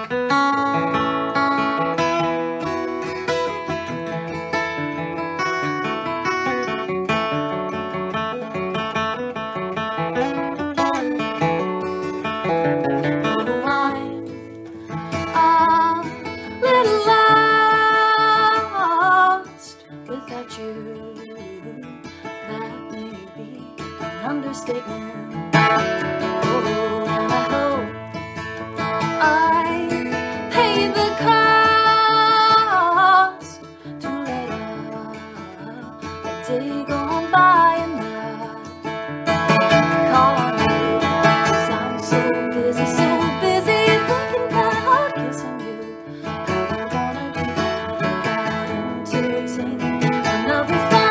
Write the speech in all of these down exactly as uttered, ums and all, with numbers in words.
Understatement. Oh, and I hope I pay the cost to let out a day gone by and not call me, 'cause I'm so busy, so busy thinking about kissing you. How I wanna do that without entertaining another thought.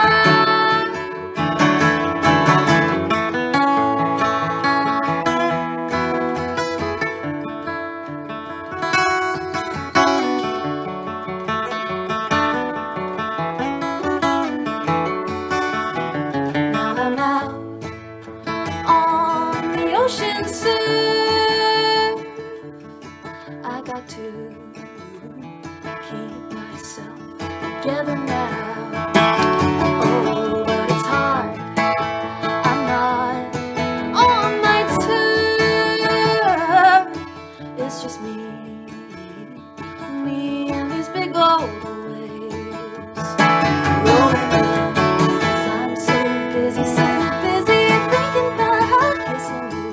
Ocean soon, I got to keep myself together now. Oh, but it's hard, I'm not on my tour. It's just me, me and these big old waves rolling in, 'cause I'm so busy, so busy thinking about kissing you.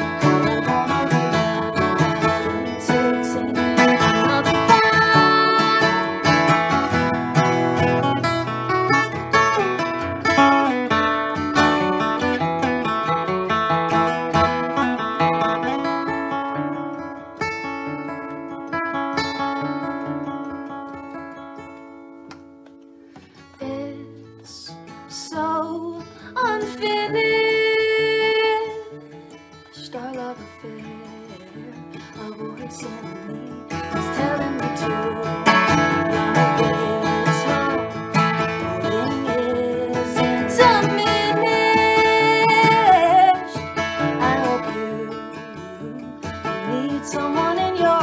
It's so unfinished, our love affair. A voice in me is telling me to run away. It's hard, falling isn't diminished. I hope you need someone in your